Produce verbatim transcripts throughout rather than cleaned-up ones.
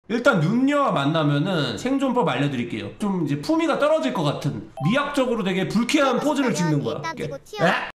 일단 눈녀와 만나면은 생존법 알려드릴게요. 좀 이제 품위가 떨어질 것 같은 미학적으로 되게 불쾌한 포즈를 짓는 거야. 에?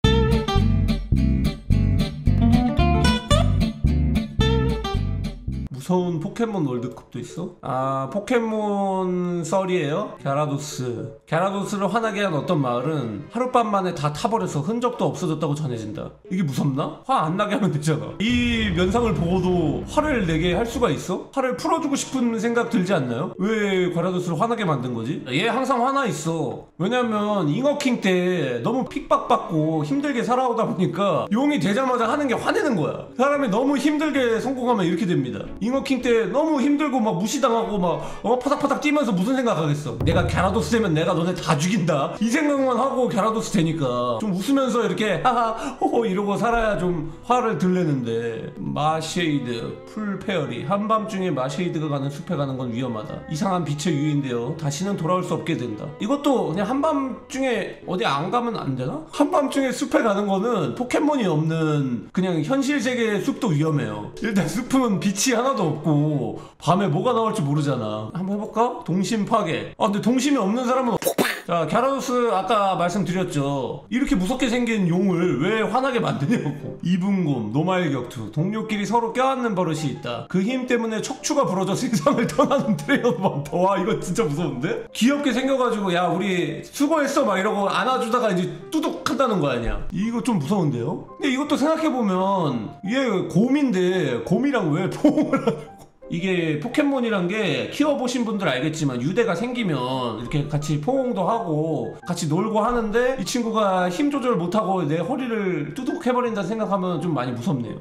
무서운 포켓몬 월드컵도 있어? 아, 포켓몬 썰이에요? 갸라도스. 갸라도스를 화나게 한 어떤 마을은 하룻밤 만에 다 타버려서 흔적도 없어졌다고 전해진다. 이게 무섭나? 화 안 나게 하면 되잖아. 이 면상을 보고도 화를 내게 할 수가 있어? 화를 풀어주고 싶은 생각 들지 않나요? 왜 갸라도스를 화나게 만든 거지? 얘 항상 화나 있어. 왜냐면 잉어킹 때 너무 픽박받고 힘들게 살아오다 보니까 용이 되자마자 하는 게 화내는 거야. 사람이 너무 힘들게 성공하면 이렇게 됩니다. 잉어킹 때 너무 힘들고 막 무시당하고 막 어? 파닥파닥 뛰면서 무슨 생각하겠어? 내가 갸라도스 되면 내가 너네 다 죽인다 이 생각만 하고 갸라도스 되니까 좀 웃으면서 이렇게 하하 호호 이러고 살아야 좀 화를 덜 내는데. 마쉐이드 풀페어리. 한밤중에 마쉐이드가 가는 숲에 가는 건 위험하다. 이상한 빛의 유인데요 다시는 돌아올 수 없게 된다. 이것도 그냥 한밤중에 어디 안 가면 안 되나? 한밤중에 숲에 가는 거는 포켓몬이 없는 그냥 현실 세계의 숲도 위험해요. 일단 숲은 빛이 하나도 없고 밤에 뭐가 나올지 모르잖아. 한번 해볼까? 동심 파괴. 아 근데 동심이 없는 사람은 자, 갸라도스 아까 말씀드렸죠. 이렇게 무섭게 생긴 용을 왜 화나게 만드냐고. 이분곰, 노말격투, 동료끼리 서로 껴안는 버릇이 있다. 그 힘 때문에 척추가 부러져 세상을 떠나는 트레이너도 많다. 와 이거 진짜 무서운데? 귀엽게 생겨가지고 야 우리 수고했어 막 이러고 안아주다가 이제 뚜둑 한다는 거 아니야. 이거 좀 무서운데요? 근데 이것도 생각해보면 얘 곰인데 곰이랑 왜 포옹을 하냐고. 이게 포켓몬이란 게 키워보신 분들 알겠지만 유대가 생기면 이렇게 같이 포옹도 하고 같이 놀고 하는데 이 친구가 힘 조절 못하고 내 허리를 뚜둑 해버린다 생각하면 좀 많이 무섭네요.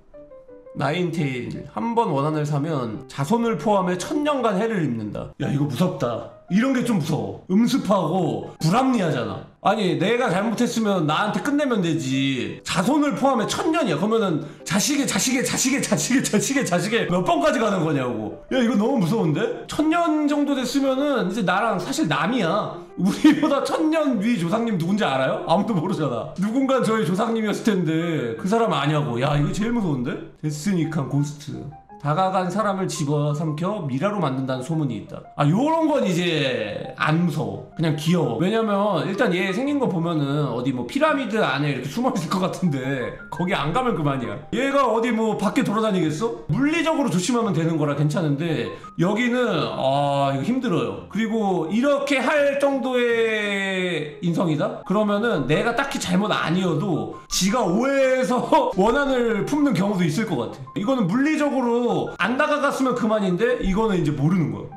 나인테일. 한 번 원한을 사면 자손을 포함해 천년간 해를 입는다. 야 이거 무섭다. 이런 게 좀 무서워. 음습하고 불합리하잖아. 아니 내가 잘못했으면 나한테 끝내면 되지. 자손을 포함해 천년이야. 그러면은 자식의 자식의 자식의 자식의 자식의 자식의 몇 번까지 가는 거냐고. 야 이거 너무 무서운데? 천년 정도 됐으면은 이제 나랑 사실 남이야. 우리보다 천년 위 조상님 누군지 알아요? 아무도 모르잖아. 누군가 저희 조상님이었을 텐데 그 사람 아냐고. 야 이거 제일 무서운데? 데스닉한 고스트. 다가간 사람을 집어삼켜 미라로 만든다는 소문이 있다. 아 요런 건 이제 안 무서워. 그냥 귀여워. 왜냐면 일단 얘 생긴 거 보면은 어디 뭐 피라미드 안에 이렇게 숨어있을 것 같은데 거기 안 가면 그만이야. 얘가 어디 뭐 밖에 돌아다니겠어? 물리적으로 조심하면 되는 거라 괜찮은데 여기는 아 이거 힘들어요. 그리고 이렇게 할 정도의 인성이다? 그러면은 내가 딱히 잘못 아니어도 지가 오해해서 원한을 품는 경우도 있을 것 같아. 이거는 물리적으로 안 다가갔으면 그만인데 이거는 이제 모르는 거야.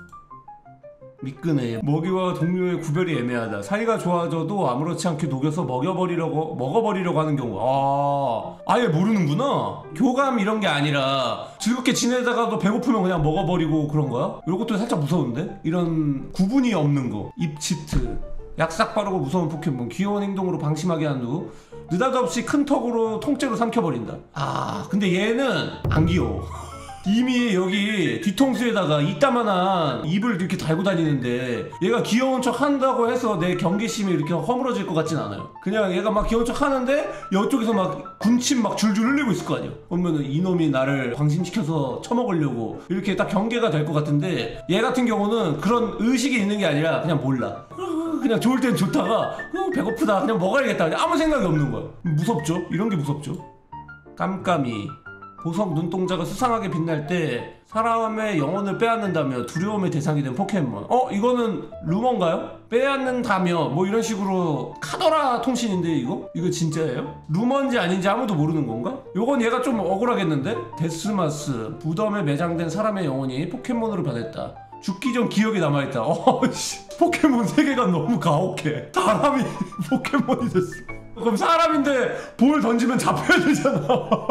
미끄네. 먹이와 동료의 구별이 애매하다. 사이가 좋아져도 아무렇지 않게 녹여서 먹여버리려고 먹어버리려고 하는 경우. 아 아예 모르는구나. 교감 이런 게 아니라 즐겁게 지내다가도 배고프면 그냥 먹어버리고 그런 거야? 이것도 살짝 무서운데? 이런 구분이 없는 거. 입치트. 약삭 빠르고 무서운 포켓몬. 귀여운 행동으로 방심하게 한 후 느닷없이 큰 턱으로 통째로 삼켜버린다. 아 근데 얘는 안 귀여워. 이미 여기 뒤통수에다가 이따만한 입을 이렇게 달고 다니는데 얘가 귀여운 척 한다고 해서 내 경계심이 이렇게 허물어질 것 같진 않아요. 그냥 얘가 막 귀여운 척 하는데 이쪽에서 막 군침 막 줄줄 흘리고 있을 거 아니야. 그러면은 이놈이 나를 방심시켜서 처먹으려고 이렇게 딱 경계가 될 것 같은데 얘 같은 경우는 그런 의식이 있는 게 아니라 그냥 몰라. 그냥 좋을 땐 좋다가 어, 배고프다 그냥 먹어야겠다 그냥 아무 생각이 없는 거야. 무섭죠? 이런 게 무섭죠. 깜깜이. 보석 눈동자가 수상하게 빛날 때 사람의 영혼을 빼앗는다며 두려움의 대상이 된 포켓몬. 어? 이거는 루머인가요? 빼앗는다며 뭐 이런 식으로 카더라 통신인데 이거? 이거 진짜예요? 루머인지 아닌지 아무도 모르는 건가? 요건 얘가 좀 억울하겠는데? 데스마스. 무덤에 매장된 사람의 영혼이 포켓몬으로 변했다. 죽기 전 기억이 남아있다. 어씨 포켓몬 세계가 너무 가혹해. 사람이 포켓몬이 됐어. 그럼 사람인데 볼 던지면 잡혀야 되잖아.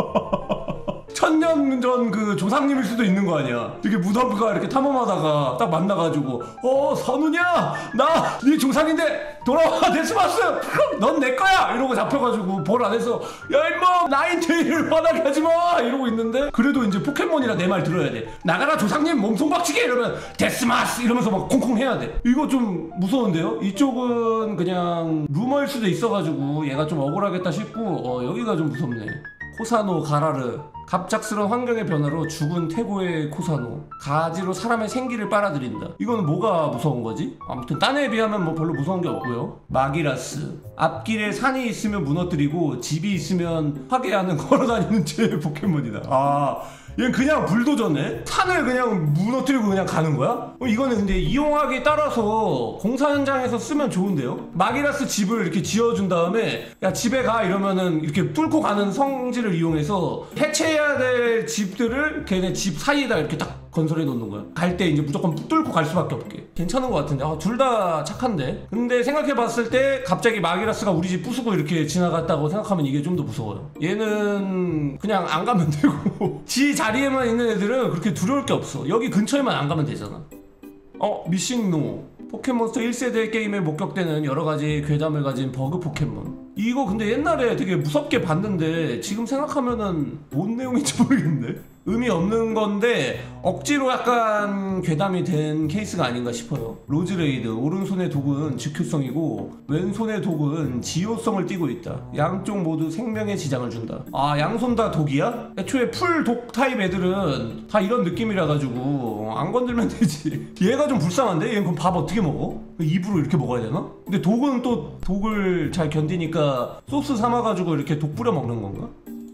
천년 전 그 조상님일 수도 있는 거 아니야. 이렇게 무덤가 이렇게 탐험하다가 딱 만나가지고 어 선우냐? 나 네 조상인데 돌아와 데스마스! 넌 내 거야! 이러고 잡혀가지고 벌 안에서 야 임마 나인테일을 화나게 하지마! 이러고 있는데 그래도 이제 포켓몬이라 내 말 들어야 돼. 나가라 조상님 몸통 박치기! 이러면 데스마스! 이러면서 막 콩콩 해야 돼. 이거 좀 무서운데요? 이쪽은 그냥 루머일 수도 있어가지고 얘가 좀 억울하겠다 싶고 어 여기가 좀 무섭네. 코사노 가라르. 갑작스런 환경의 변화로 죽은 태고의 코사노. 가지로 사람의 생기를 빨아들인다. 이거는 뭐가 무서운 거지? 아무튼 딴 애에 비하면 뭐 별로 무서운 게 없고요. 마기라스. 앞길에 산이 있으면 무너뜨리고 집이 있으면 파괴하는 걸어다니는 제 포켓몬이다. 아, 얘는 그냥 불도저네? 산을 그냥 무너뜨리고 그냥 가는 거야? 어, 이거는 근데 이용하기에 따라서 공사 현장에서 쓰면 좋은데요? 마기라스 집을 이렇게 지어준 다음에 야 집에 가 이러면은 이렇게 뚫고 가는 성질을 이용해서 해체해야 될 집들을 걔네 집 사이에다 이렇게 딱 건설해 놓는 거야. 갈 때 이제 무조건 뚫고 갈 수밖에 없게. 괜찮은 것 같은데. 아, 둘 다 착한데. 근데 생각해 봤을 때 갑자기 마기라스가 우리 집 부수고 이렇게 지나갔다고 생각하면 이게 좀 더 무서워요. 얘는 그냥 안 가면 되고 지 자리에만 있는 애들은 그렇게 두려울 게 없어. 여기 근처에만 안 가면 되잖아. 어? 미싱노. 포켓몬스터 일 세대 게임에 목격되는 여러가지 괴담을 가진 버그 포켓몬. 이거 근데 옛날에 되게 무섭게 봤는데 지금 생각하면은 뭔 내용인지 모르겠네. 의미 없는 건데 억지로 약간 괴담이 된 케이스가 아닌가 싶어요. 로즈레이드. 오른손의 독은 즉효성이고 왼손의 독은 지효성을 띠고 있다. 양쪽 모두 생명에 지장을 준다. 아, 양손 다 독이야? 애초에 풀 독 타입 애들은 다 이런 느낌이라 가지고 안 건들면 되지. 얘가 좀 불쌍한데? 얘는 그럼 밥 어떻게 먹어? 입으로 이렇게 먹어야 되나? 근데 독은 또 독을 잘 견디니까 소스 삼아가지고 이렇게 독 뿌려 먹는 건가?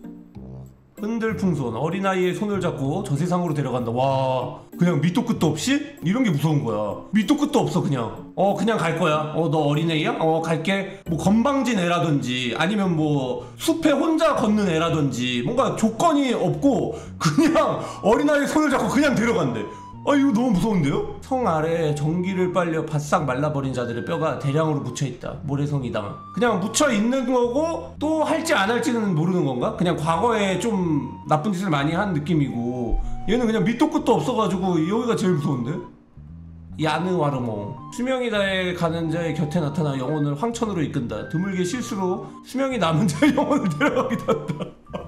흔들풍선. 어린아이의 손을 잡고 저 세상으로 데려간다. 와, 그냥 밑도 끝도 없이? 이런 게 무서운 거야. 밑도 끝도 없어. 그냥 어 그냥 갈 거야. 어 너 어린애야? 어 갈게. 뭐 건방진 애라든지 아니면 뭐 숲에 혼자 걷는 애라든지 뭔가 조건이 없고 그냥 어린아이의 손을 잡고 그냥 데려간대. 아, 이거 너무 무서운데요? 성 아래에 전기를 빨려 바싹 말라버린 자들의 뼈가 대량으로 묻혀있다. 모래성이다. 그냥 묻혀있는 거고 또 할지 안 할지는 모르는 건가? 그냥 과거에 좀 나쁜 짓을 많이 한 느낌이고 얘는 그냥 밑도 끝도 없어가지고 여기가 제일 무서운데? 야느와르몽. 수명이 다해 가는 자의 곁에 나타나 영혼을 황천으로 이끈다. 드물게 실수로 수명이 남은 자의 영혼을 데려가기도 한다.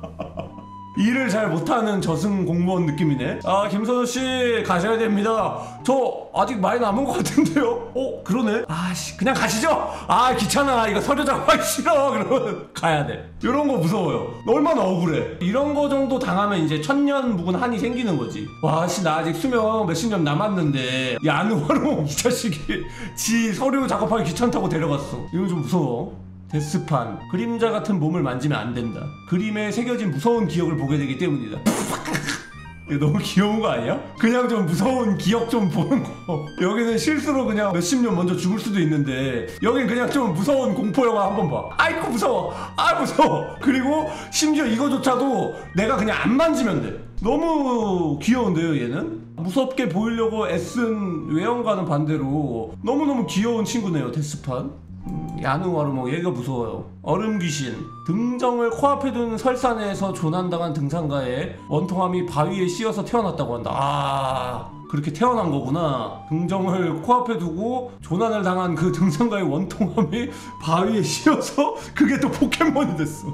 일을 잘 못하는 저승 공무원 느낌이네. 아, 김선우씨 가셔야 됩니다. 저 아직 많이 남은 것 같은데요? 어? 그러네? 아씨, 그냥 가시죠. 아, 귀찮아. 이거 서류 작업하기 싫어. 그러면 가야 돼. 이런 거 무서워요. 얼마나 억울해. 이런 거 정도 당하면 이제 천년 묵은 한이 생기는 거지. 와, 씨, 나 아직 수명 몇십 년 남았는데 야느와르몽 이 자식이 지 서류 작업하기 귀찮다고 데려갔어. 이거 좀 무서워. 데스판. 그림자 같은 몸을 만지면 안 된다. 그림에 새겨진 무서운 기억을 보게 되기 때문이다. 이거 너무 귀여운 거 아니야? 그냥 좀 무서운 기억 좀 보는 거. 여기는 실수로 그냥 몇십 년 먼저 죽을 수도 있는데 여긴 그냥 좀 무서운 공포 영화 한번 봐. 아이고 무서워. 아 무서워. 그리고 심지어 이거조차도 내가 그냥 안 만지면 돼. 너무 귀여운데요 얘는? 무섭게 보이려고 애쓴 외형과는 반대로 너무너무 귀여운 친구네요. 데스판. 음, 야느와르몽. 얘가 무서워요. 얼음귀신. 등정을 코앞에 둔 설산에서 조난당한 등산가에 원통함이 바위에 씌어서 태어났다고 한다. 아, 그렇게 태어난 거구나. 등정을 코앞에 두고 조난을 당한 그 등산가의 원통함이 바위에 씌어서 그게 또 포켓몬이 됐어.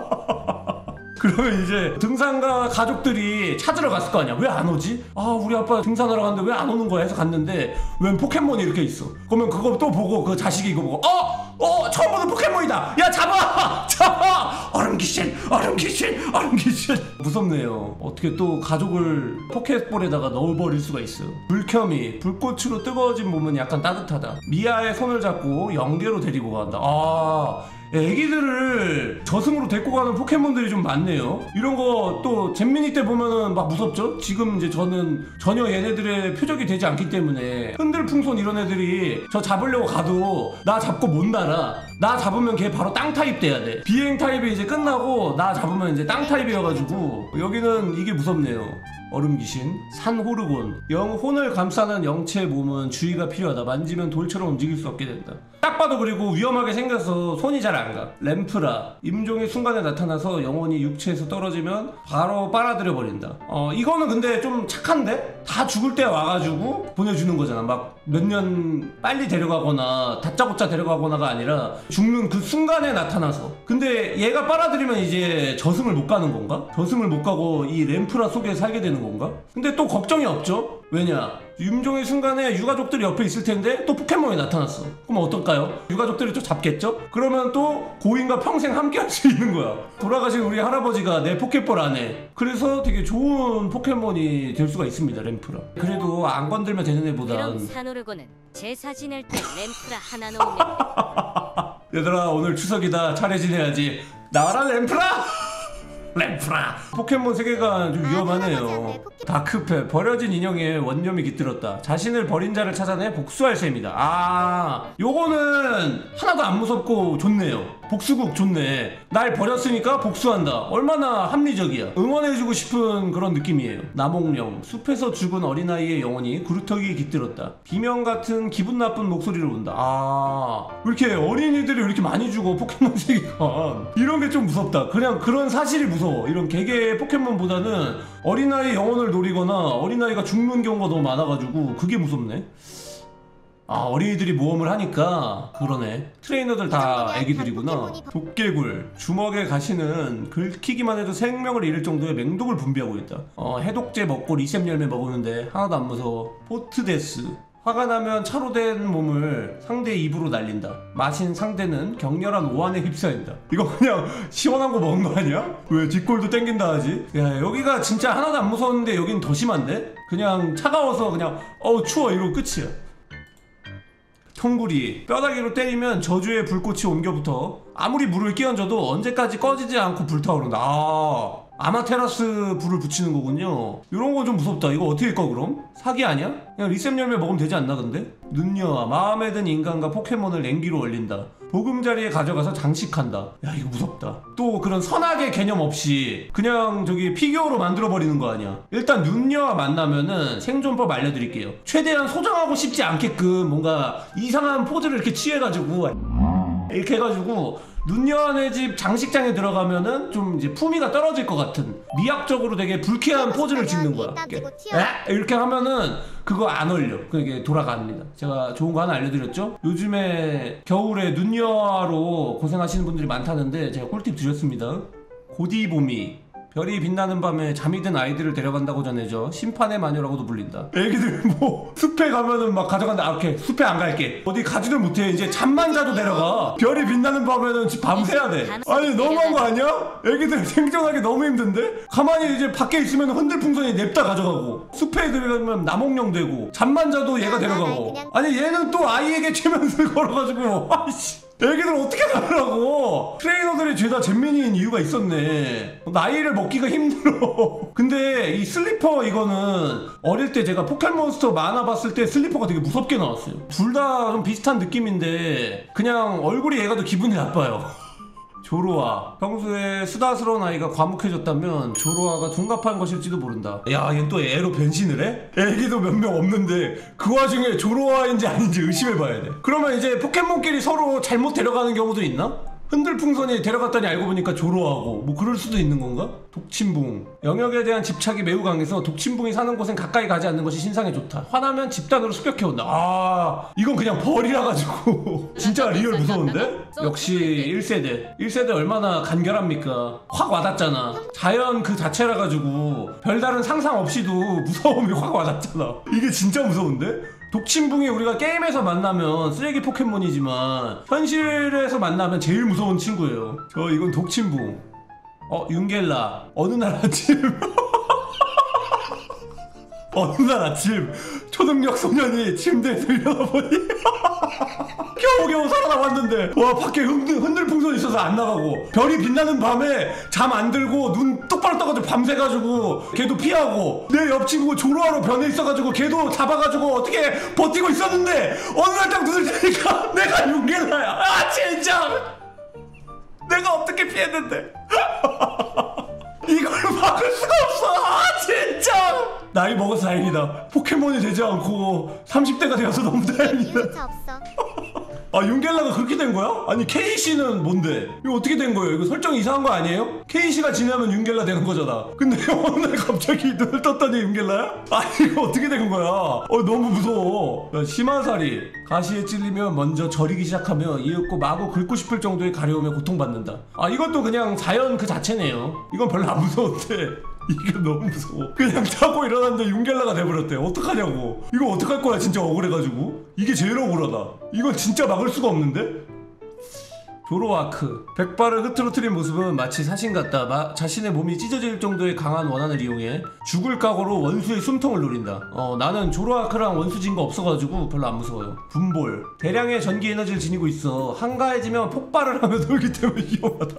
그러면 이제 등산가 가족들이 찾으러 갔을 거 아니야. 왜 안 오지? 아, 우리 아빠 등산하러 갔는데 왜 안 오는 거야 해서 갔는데 웬 포켓몬이 이렇게 있어. 그러면 그거 또 보고 그 자식이 이거 보고 어! 어! 처음 보는 포켓몬이다! 야 잡아! 잡아! 얼음귀신! 얼음귀신! 얼음귀신! 무섭네요. 어떻게 또 가족을 포켓볼에다가 넣어버릴 수가 있어요. 불켜미. 불꽃으로 뜨거워진 몸은 약간 따뜻하다. 미아의 손을 잡고 영계로 데리고 간다. 아, 애기들을 저승으로 데리고 가는 포켓몬들이 좀 많네요. 이런 거 또 잼민이 때 보면은 막 무섭죠? 지금 이제 저는 전혀 얘네들의 표적이 되지 않기 때문에 흔들풍선 이런 애들이 저 잡으려고 가도 나 잡고 못 날아. 나 잡으면 걔 바로 땅 타입 돼야 돼. 비행 타입이 이제 끝나고 나 잡으면 이제 땅 타입이어가지고 여기는 이게 무섭네요. 얼음귀신. 산호르곤. 영혼을 감싸는 영체의 몸은 주의가 필요하다. 만지면 돌처럼 움직일 수 없게 된다. 딱 봐도 그리고 위험하게 생겨서 손이 잘 안 가. 램프라. 임종의 순간에 나타나서 영혼이 육체에서 떨어지면 바로 빨아들여 버린다. 어 이거는 근데 좀 착한데? 다 죽을 때 와가지고 보내주는 거잖아. 막 몇 년 빨리 데려가거나 다짜고짜 데려가거나가 아니라 죽는 그 순간에 나타나서. 근데 얘가 빨아들이면 이제 저승을 못 가는 건가? 저승을 못 가고 이 램프라 속에 살게 되는 건가? 근데 또 걱정이 없죠? 왜냐? 임종의 순간에 유가족들이 옆에 있을 텐데 또 포켓몬이 나타났어. 그럼 어떨까요? 유가족들이 또 잡겠죠? 그러면 또 고인과 평생 함께 할 수 있는 거야. 돌아가신 우리 할아버지가 내 포켓볼 안에. 그래서 되게 좋은 포켓몬이 될 수가 있습니다, 램프라. 그래도 안 건들면 되는 애보단. 그럼 산오르고는 제사 지낼 때 램프라 하나 놓으면 얘들아, 오늘 추석이다. 차례 지내야지. 나와라 램프라! 램프라! 포켓몬 세계관 좀 위험하네요. 다크페, 버려진 인형에 원념이 깃들었다. 자신을 버린 자를 찾아내 복수할 셈이다. 아, 요거는 하나도 안 무섭고 좋네요. 복수국 좋네. 날 버렸으니까 복수한다. 얼마나 합리적이야. 응원해주고 싶은 그런 느낌이에요. 나몽령, 숲에서 죽은 어린아이의 영혼이 구루터기에 깃들었다. 비명 같은 기분 나쁜 목소리를 온다. 아, 왜 이렇게 어린이들이 왜 이렇게 많이 죽어, 포켓몬 세계관. 이런 게 좀 무섭다. 그냥 그런 사실이 무서워. 이런 개개의 포켓몬보다는 어린아이의 영혼을 노리거나 어린아이가 죽는 경우가 너무 많아가지고 그게 무섭네. 아, 어린이들이 모험을 하니까 그러네. 트레이너들 다 애기들이구나. 도깨굴, 주먹에 가시는 긁히기만 해도 생명을 잃을 정도의 맹독을 분비하고 있다. 어, 해독제 먹고 리셈 열매 먹었는데 하나도 안 무서워. 포트데스, 화가 나면 차로 된 몸을 상대의 입으로 날린다. 마신 상대는 격렬한 오한에 휩싸인다. 이거 그냥 시원한 거 먹은 거 아니야? 왜 뒷골도 땡긴다 하지? 야, 여기가 진짜 하나도 안 무서웠는데 여긴 더 심한데? 그냥 차가워서 그냥 어우 추워 이러고 끝이야. 통구리, 뼈다귀로 때리면 저주의 불꽃이 옮겨붙어 아무리 물을 끼얹어도 언제까지 꺼지지 않고 불타오른다. 아, 아마테라스 불을 붙이는 거군요. 이런 거 좀 무섭다. 이거 어떻게 꺼 그럼? 사기 아니야? 그냥 리셈 열매 먹으면 되지 않나 근데? 눈여와 마음에 든 인간과 포켓몬을 냉기로 얼린다. 보금자리에 가져가서 장식한다. 야, 이거 무섭다. 또 그런 선악의 개념 없이 그냥 저기 피규어로 만들어버리는 거 아니야. 일단 눈여와 만나면은 생존법 알려드릴게요. 최대한 소장하고 싶지 않게끔 뭔가 이상한 포즈를 이렇게 취해가지고 이렇게 해가지고 눈여네 집 장식장에 들어가면은 좀 이제 품위가 떨어질 것 같은 미학적으로 되게 불쾌한 포즈를 짓는 거야. 이렇게, 이렇게 하면은 그거 안 어울려. 그게 돌아갑니다. 제가 좋은 거 하나 알려드렸죠? 요즘에 겨울에 눈여로 고생하시는 분들이 많다는데 제가 꿀팁 드렸습니다. 고디보미, 별이 빛나는 밤에 잠이 든 아이들을 데려간다고 전해져 심판의 마녀라고도 불린다. 애기들 뭐 숲에 가면은 막 가져간다. 아, 오케이, 숲에 안 갈게. 어디 가지도 못해. 이제 잠만 자도 데려가. 별이 빛나는 밤에는 집 밤새야 돼. 아니 너무한 거 아니야? 애기들 생존하기 너무 힘든데? 가만히 이제 밖에 있으면 흔들풍선이 냅다 가져가고, 숲에 들어가면 나몽령 되고, 잠만 자도 얘가 데려가고. 아니 얘는 또 아이에게 최면을 걸어가지고 아이씨, 애기들 어떻게 살라고. 트레이너들이 죄다 잼민이인 이유가 있었네. 나이를 먹기가 힘들어. 근데 이 슬리퍼 이거는 어릴 때 제가 포켓몬스터 만화 봤을 때 슬리퍼가 되게 무섭게 나왔어요. 둘 다 좀 비슷한 느낌인데 그냥 얼굴이 얘가 더 기분이 나빠요. 조로아, 평소에 수다스러운 아이가 과묵해졌다면 조로아가 둔갑한 것일지도 모른다. 야, 얘 또 애로 변신을 해? 애기도 몇 명 없는데 그 와중에 조로아인지 아닌지 의심해봐야 돼. 그러면 이제 포켓몬끼리 서로 잘못 데려가는 경우도 있나? 흔들풍선이 데려갔더니 알고 보니까 조로하고 뭐 그럴 수도 있는 건가? 독침붕, 영역에 대한 집착이 매우 강해서 독침붕이 사는 곳엔 가까이 가지 않는 것이 신상에 좋다. 화나면 집단으로 습격해온다. 아, 이건 그냥 벌이라 가지고 진짜 리얼 무서운데? 역시 일 세대 일 세대 얼마나 간결합니까? 확 와닿잖아. 자연 그 자체라 가지고 별다른 상상 없이도 무서움이 확 와닿잖아. 이게 진짜 무서운데? 독침붕이 우리가 게임에서 만나면 쓰레기 포켓몬이지만 현실에서 만나면 제일 무서운 친구예요. 저 이건 독침붕. 어, 윤겔라. 어느 날 아침 어느 날 아침 초능력 소년이 침대에서 일어나보니 겨우겨우 살아남았는데, 와, 밖에 흔들, 흔들풍선 있어서 안 나가고, 별이 빛나는 밤에 잠 안 들고 눈 똑바로 떠가지고 밤새가지고 걔도 피하고, 내 옆 친구 조로아로 변해 있어가지고 걔도 잡아가지고 어떻게 버티고 있었는데 어느 날 딱 눈을 뜨니까 내가 윤겔라야. 아, 진짜 내가 어떻게 피했는데 이걸 막을 수가 없어. 아, 진짜 나이 먹어서 다행이다. 포켓몬이 되지 않고 삼십 대가 되어서 너무 다행이다. 아, 윤겔라가 그렇게 된 거야? 아니 케이씨는 뭔데? 이거 어떻게 된 거예요? 이거 설정 이상한 거 아니에요? 케이씨가 지나면 윤겔라 되는 거잖아. 근데 어느 날 갑자기 눈을 떴더니 윤겔라야? 아, 이거 어떻게 된 거야? 어, 너무 무서워. 야, 심화살이, 가시에 찔리면 먼저 저리기 시작하며 이윽고 마구 긁고 싶을 정도의 가려움에 고통받는다. 아, 이것도 그냥 자연 그 자체네요. 이건 별로 안 무서운데 이게 너무 무서워. 그냥 자고 일어났는데 윤겔라가 돼버렸대. 어떡하냐고. 이거 어떡할 거야 진짜 억울해가지고. 이게 제일 억울하다. 이건 진짜 막을 수가 없는데? 조로아크. 백발을 흐트러뜨린 모습은 마치 사신 같다. 마, 자신의 몸이 찢어질 정도의 강한 원한을 이용해 죽을 각오로 원수의 숨통을 노린다. 어 나는 조로아크랑 원수진 거 없어가지고 별로 안 무서워요. 분볼. 대량의 전기 에너지를 지니고 있어. 한가해지면 폭발을 하며 돌기 때문에 위험하다.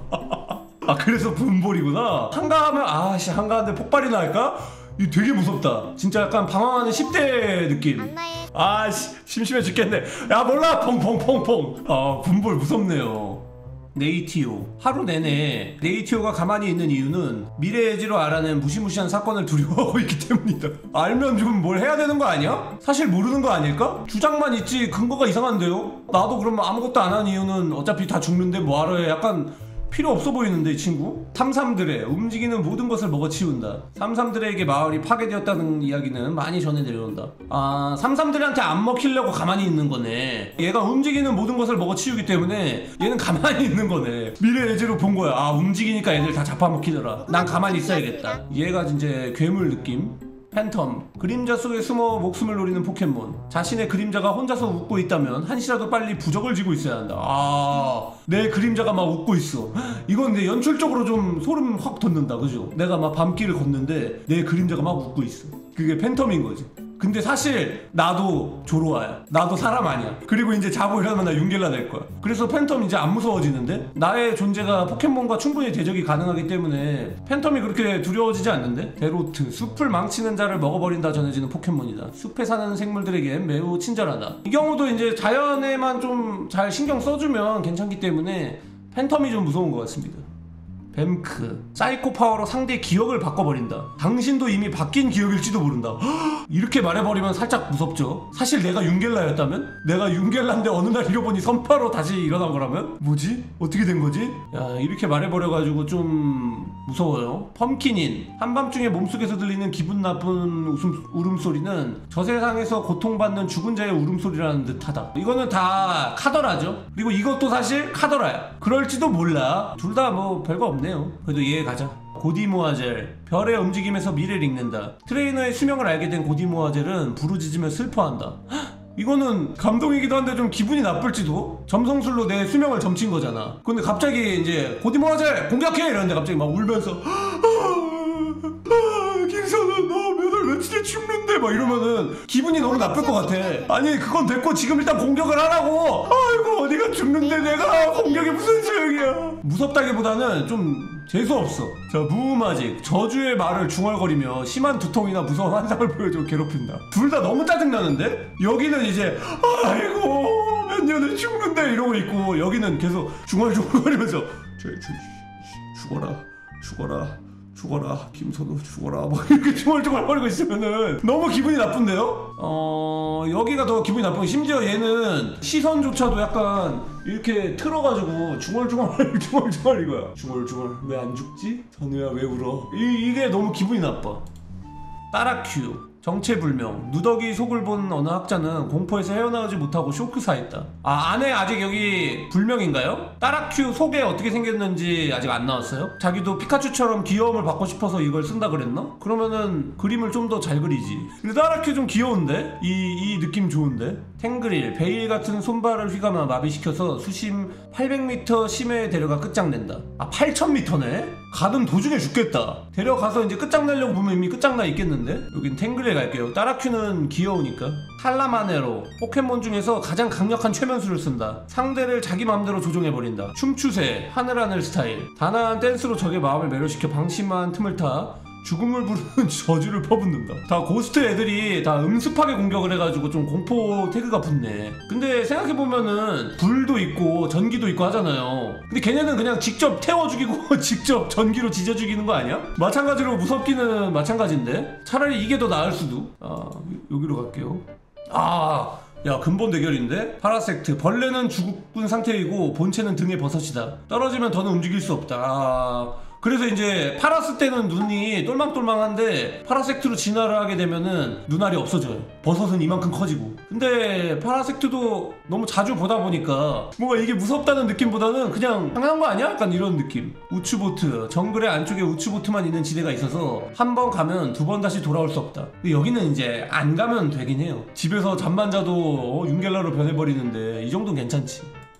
아 그래서 분볼이구나. 한가하면 아씨 한가한데 폭발이 날까? 이거 되게 무섭다. 진짜 약간 방황하는 십 대 느낌. 아씨 심심해 죽겠네. 야 몰라 퐁퐁퐁퐁. 아 분볼 무섭네요. 네이티오. 하루 내내 네이티오가 가만히 있는 이유는 미래의지로 알아낸 무시무시한 사건을 두려워하고 있기 때문이다. 알면 좀 뭘 해야 되는 거 아니야? 사실 모르는 거 아닐까? 주장만 있지 근거가 이상한데요? 나도 그러면 아무것도 안 한 이유는 어차피 다 죽는데 뭐하러 해. 약간 필요 없어 보이는데 이 친구? 삼삼들의 움직이는 모든 것을 먹어치운다. 삼삼들에게 마을이 파괴되었다는 이야기는 많이 전해 내려온다. 아 삼삼들한테 안 먹히려고 가만히 있는 거네. 얘가 움직이는 모든 것을 먹어치우기 때문에 얘는 가만히 있는 거네. 미래 예지로 본 거야. 아 움직이니까 애들 다 잡아먹히더라. 난 가만히 있어야겠다. 얘가 이제 괴물 느낌? 팬텀. 그림자 속에 숨어 목숨을 노리는 포켓몬. 자신의 그림자가 혼자서 웃고 있다면 한시라도 빨리 부적을 쥐고 있어야 한다. 아, 내 그림자가 막 웃고 있어. 이건 내 연출적으로 좀 소름 확 돋는다. 그죠? 내가 막 밤길을 걷는데 내 그림자가 막 웃고 있어. 그게 팬텀인 거지. 근데 사실 나도 조로아야. 나도 사람 아니야. 그리고 이제 자고 일어나면 나 윤겔라 될 거야. 그래서 팬텀 이제 안 무서워지는데? 나의 존재가 포켓몬과 충분히 대적이 가능하기 때문에 팬텀이 그렇게 두려워지지 않는데? 데로트. 숲을 망치는 자를 먹어버린다 전해지는 포켓몬이다. 숲에 사는 생물들에겐 매우 친절하다. 이 경우도 이제 자연에만 좀 잘 신경 써주면 괜찮기 때문에 팬텀이 좀 무서운 것 같습니다. 뱀크. 사이코 파워로 상대의 기억을 바꿔버린다. 당신도 이미 바뀐 기억일지도 모른다. 허! 이렇게 말해버리면 살짝 무섭죠. 사실 내가 윤겔라였다면? 내가 윤겔라인데 어느 날 잃어보니 선파로 다시 일어난 거라면? 뭐지? 어떻게 된 거지? 야 이렇게 말해버려가지고 좀 무서워요. 펌킨인. 한밤중에 몸속에서 들리는 기분 나쁜 웃음, 울음소리는 저 세상에서 고통받는 죽은 자의 울음소리라는 듯하다. 이거는 다 카더라죠. 그리고 이것도 사실 카더라야. 그럴지도 몰라. 둘 다 뭐 별거 없네. 그래도 이해 가자. 고디모아젤. 별의 움직임에서 미래를 읽는다. 트레이너의 수명을 알게 된 고디모아젤은 부르짖으며 슬퍼한다. 헉, 이거는 감동이기도 한데 좀 기분이 나쁠지도. 점성술로 내 수명을 점친 거잖아. 근데 갑자기 이제 고디모아젤 공격해 이러는데 갑자기 막 울면서 김선우 너 몇 월 며칠에 죽는데 막 이러면은 기분이 너무 나쁠 것 같아. 아니 그건 됐고 지금 일단 공격을 하라고. 아이고 어디가 죽는데 내가 공격이 무슨 소용이야. 무섭다기보다는 좀 재수없어. 자 무음아직. 저주의 말을 중얼거리며 심한 두통이나 무서운 환상을 보여주고 괴롭힌다. 둘 다 너무 짜증나는데? 여기는 이제 아이고 몇 년을 죽는데 이러고 있고 여기는 계속 중얼중얼거리면서 저, 저, 죽어라 죽어라 죽어라 김선우 죽어라 막 이렇게 중얼중얼거리고 있으면은 너무 기분이 나쁜데요? 어 여기가 더 기분이 나쁘고 심지어 얘는 시선조차도 약간 이렇게 틀어가지고 중얼중얼 중얼중얼 이거야. 중얼중얼 왜 안 죽지? 선우야 왜 울어? 이, 이게 너무 기분이 나빠. 따라큐. 정체불명. 누더기 속을 본 어느 학자는 공포에서 헤어나오지 못하고 쇼크사했다. 아 안에 아직 여기 불명인가요? 따라큐 속에 어떻게 생겼는지 아직 안 나왔어요? 자기도 피카츄처럼 귀여움을 받고 싶어서 이걸 쓴다 그랬나? 그러면은 그림을 좀 더 잘 그리지. 근데 따라큐 좀 귀여운데? 이, 이 느낌 좋은데? 탱그릴. 베일 같은 손발을 휘감아 마비시켜서 수심 팔백 미터 심해에 데려가 끝장낸다. 아 팔천 미터네? 가든 도중에 죽겠다. 데려가서 이제 끝장내려고 보면 이미 끝장나 있겠는데? 여긴 탱그릴 갈게요. 따라큐는 귀여우니까. 탈라마네로. 포켓몬 중에서 가장 강력한 최면수를 쓴다. 상대를 자기 마음대로 조종해버린다. 춤추세. 하늘하늘 스타일. 단아한 댄스로 적의 마음을 매료시켜 방심한 틈을 타 죽음을 부르는 저주를 퍼붓는다. 다 고스트 애들이 다 음습하게 공격을 해가지고 좀 공포 태그가 붙네. 근데 생각해보면은 불도 있고 전기도 있고 하잖아요. 근데 걔네는 그냥 직접 태워 죽이고 직접 전기로 지져 죽이는 거 아니야? 마찬가지로 무섭기는 마찬가지인데 차라리 이게 더 나을 수도. 아 여기로 갈게요. 아 야 근본 대결인데? 파라섹트. 벌레는 죽은 상태이고 본체는 등에 버섯이다. 떨어지면 더는 움직일 수 없다. 아... 그래서 이제 팔았을 때는 눈이 똘망똘망한데 파라섹트로 진화를 하게 되면은 눈알이 없어져요. 버섯은 이만큼 커지고. 근데 파라섹트도 너무 자주 보다 보니까 뭔가 이게 무섭다는 느낌보다는 그냥 당연한 거 아니야? 약간 이런 느낌. 우츠보트, 정글의 안쪽에 우츠보트만 있는 지대가 있어서 한 번 가면 두 번 다시 돌아올 수 없다. 근데 여기는 이제 안 가면 되긴 해요. 집에서 잠만 자도 어, 윤겔라로 변해버리는데 이 정도는 괜찮지.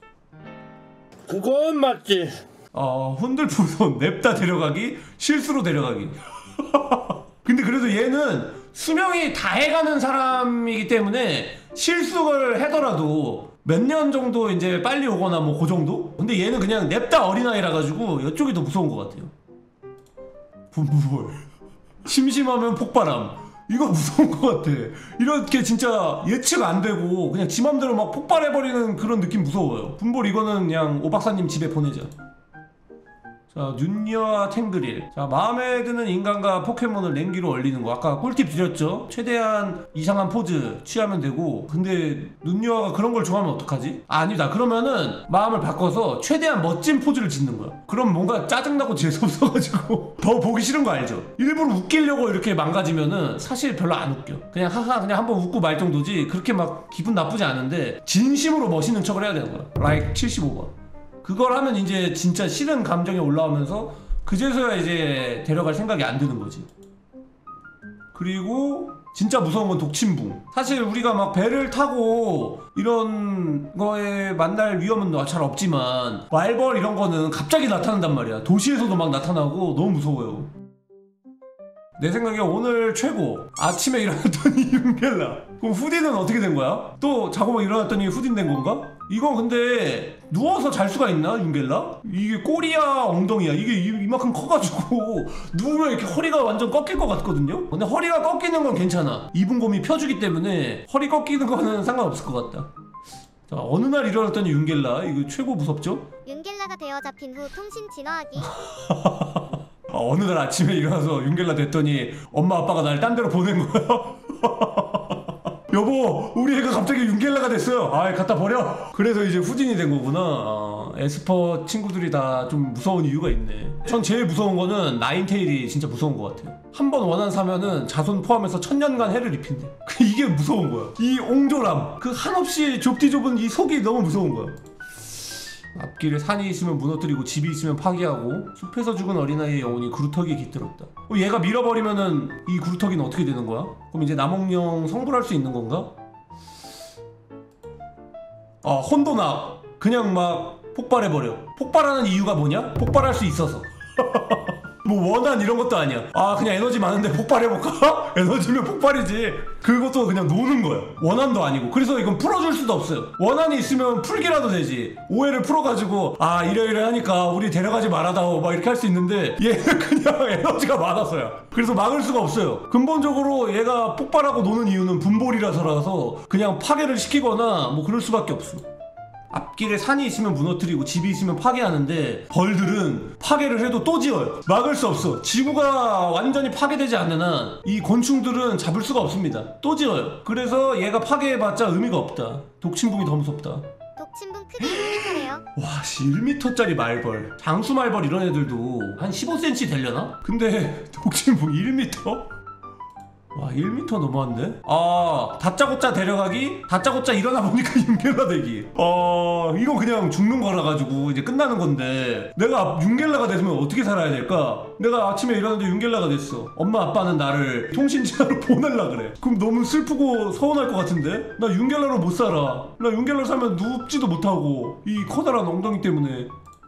그건 맞지. 어, 혼들푸손 냅다 데려가기, 실수로 데려가기. 근데 그래도 얘는 수명이 다 해가는 사람이기 때문에 실수를 하더라도 몇 년 정도 이제 빨리 오거나 뭐 그 정도? 근데 얘는 그냥 냅다 어린아이라 가지고 이쪽이 더 무서운 것 같아요. 분부볼. 심심하면 폭발함. 이거 무서운 것 같아. 이렇게 진짜 예측 안 되고 그냥 지 맘대로 막 폭발해버리는 그런 느낌 무서워요. 분볼 이거는 그냥 오 박사님 집에 보내자. 자, 눈녀와 탱그릴. 자, 마음에 드는 인간과 포켓몬을 냉기로 얼리는 거. 아까 꿀팁 드렸죠? 최대한 이상한 포즈 취하면 되고. 근데 눈녀가 그런 걸 좋아하면 어떡하지? 아, 아니다. 그러면은 마음을 바꿔서 최대한 멋진 포즈를 짓는 거야. 그럼 뭔가 짜증나고 재수없어가지고 더 보기 싫은 거 알죠? 일부러 웃기려고 이렇게 망가지면은 사실 별로 안 웃겨. 그냥 하하 그냥 한번 웃고 말 정도지 그렇게 막 기분 나쁘지 않은데 진심으로 멋있는 척을 해야 되는 거야. 라이크 칠십오 번. 그걸 하면 이제 진짜 싫은 감정이 올라오면서 그제서야 이제 데려갈 생각이 안 드는 거지. 그리고 진짜 무서운 건 독침붕. 사실 우리가 막 배를 타고 이런 거에 만날 위험은 잘 없지만 말벌 이런 거는 갑자기 나타난단 말이야. 도시에서도 막 나타나고 너무 무서워요. 내 생각에 오늘 최고. 아침에 일어났더니 윤겔라. 그럼 후디는 어떻게 된 거야? 또 자고 막 일어났더니 후딘 된 건가? 이거 근데 누워서 잘 수가 있나 윤겔라? 이게 꼬리야 엉덩이야 이게 이- 이만큼 커가지고 누우면 이렇게 허리가 완전 꺾일 것 같거든요? 근데 허리가 꺾이는 건 괜찮아. 이분곰이 펴주기 때문에 허리 꺾이는 거는 상관없을 것 같다. 자, 어느 날 일어났더니 윤겔라. 이거 최고 무섭죠? 윤겔라가 되어 잡힌 후 통신 진화하기. 아, 어느 날 아침에 일어나서 윤겔라 됐더니 엄마 아빠가 날 딴 데로 보낸 거야. 여보 우리 애가 갑자기 윤겔라가 됐어요. 아이 갖다 버려. 그래서 이제 후진이 된 거구나. 아, 에스퍼 친구들이 다 좀 무서운 이유가 있네. 전 제일 무서운 거는 나인테일이 진짜 무서운 것 같아요. 한 번 원한 사면은 자손 포함해서 천년간 해를 입힌대. 이게 무서운 거야. 이 옹졸함, 그 한없이 좁디 좁은 이 속이 너무 무서운 거야. 앞길에 산이 있으면 무너뜨리고 집이 있으면 파괴하고 숲에서 죽은 어린아이의 영혼이 구루터기에 깃들었다. 어, 얘가 밀어버리면은 이 구루터기는 어떻게 되는 거야? 그럼 이제 남홍령 성불할 수 있는 건가? 아 혼돈아 그냥 막 폭발해버려. 폭발하는 이유가 뭐냐? 폭발할 수 있어서. 뭐 원한 이런 것도 아니야. 아 그냥 에너지 많은데 폭발해볼까? 에너지면 폭발이지. 그것도 그냥 노는 거야. 원한도 아니고. 그래서 이건 풀어줄 수도 없어요. 원한이 있으면 풀기라도 되지. 오해를 풀어가지고 아 이러이러 하니까 우리 데려가지 말아다오 막 이렇게 할 수 있는데 얘는 그냥 에너지가 많아서야. 그래서 막을 수가 없어요. 근본적으로 얘가 폭발하고 노는 이유는 분볼이라서라서 그냥 파괴를 시키거나 뭐 그럴 수밖에 없어. 앞길에 산이 있으면 무너뜨리고 집이 있으면 파괴하는데 벌들은 파괴를 해도 또 지어요. 막을 수 없어. 지구가 완전히 파괴되지 않는 한 이 곤충들은 잡을 수가 없습니다. 또 지어요. 그래서 얘가 파괴해봤자 의미가 없다. 독침붕이 더 무섭다. 독침붕 크기 일 미터래요. 와 씨 일 미터짜리 말벌, 장수 말벌 이런 애들도 한 십오 센티미터 되려나? 근데 독침붕 일 미터? 와 일 미터 넘었는데? 아 다짜고짜 데려가기? 다짜고짜 일어나 보니까 윤겔라 되기. 어 이거 그냥 죽는 거라 가지고 이제 끝나는 건데 내가 윤겔라가 되면 어떻게 살아야 될까? 내가 아침에 일어났는데 윤겔라가 됐어. 엄마 아빠는 나를 통신지하로 보낼라 그래. 그럼 너무 슬프고 서운할 것 같은데? 나 윤겔라로 못 살아. 나 윤겔라 살면 눕지도 못하고 이 커다란 엉덩이 때문에.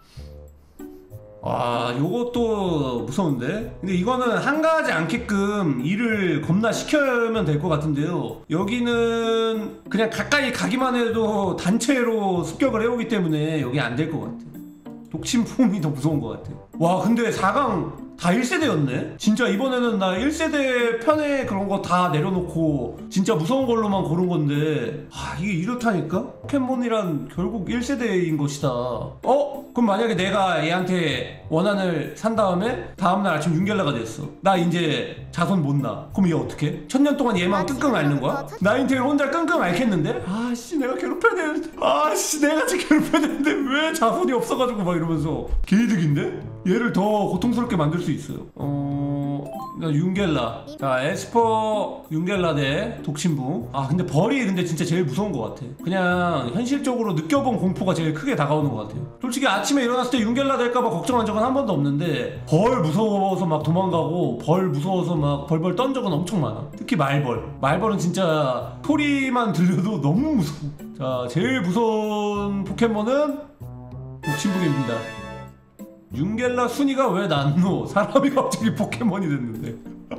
와 요것도 무서운데? 근데 이거는 한가하지 않게끔 일을 겁나 시켜면 될 것 같은데요. 여기는 그냥 가까이 가기만 해도 단체로 습격을 해오기 때문에 여기 안 될 것 같아. 독침풍이 더 무서운 것 같아. 와 근데 사 강 다 일 세대였네? 진짜 이번에는 나 일 세대 편에 그런 거 다 내려놓고 진짜 무서운 걸로만 고른 건데 아 이게 이렇다니까? 포켓몬이란 결국 일 세대인 것이다. 어? 그럼 만약에 내가 얘한테 원한을 산 다음에 다음날 아침 윤겔라가 됐어. 나 이제 자손 못 낳아. 그럼 얘 어떡해? 천년 동안 얘만 끙끙 앓는 거야? 나인테일 혼자 끙끙 앓겠는데? 아씨 내가 괴롭혀야 되는데 아씨 내가 지금 괴롭혀야 되는데 왜 자손이 없어가지고 막 이러면서 개이득인데? 얘를 더 고통스럽게 만들 수 있어요. 어... 윤겔라. 자, 에스퍼 윤겔라 대 독침부. 아 근데 벌이 근데 진짜 제일 무서운 것 같아. 그냥 현실적으로 느껴본 공포가 제일 크게 다가오는 것 같아요. 솔직히 아침에 일어났을 때 윤겔라 될까봐 걱정한 적은 한 번도 없는데 벌 무서워서 막 도망가고 벌 무서워서 막 벌벌 떤 적은 엄청 많아. 특히 말벌. 말벌은 진짜 소리만 들려도 너무 무서워. 자, 제일 무서운 포켓몬은 독침부입니다. 윤겔라 순위가 왜 낮노? 사람이 갑자기 포켓몬이 됐는데.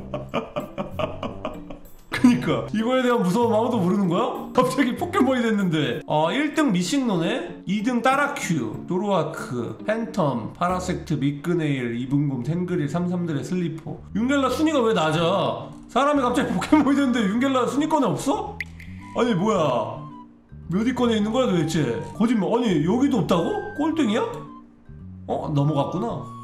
그니까 이거에 대한 무서움 아무도 모르는 거야? 갑자기 포켓몬이 됐는데. 어, 일 등 미싱노네, 이 등 따라큐, 도로아크, 팬텀, 파라섹트, 미끄네일, 이분곰, 탱그릴, 삼삼들의 슬리퍼. 윤겔라 순위가 왜 낮아? 사람이 갑자기 포켓몬이 됐는데 윤겔라 순위권에 없어? 아니 뭐야, 몇 위권에 있는 거야 도대체? 거짓말. 아니 여기도 없다고? 꼴등이야? 어? 넘어갔구나.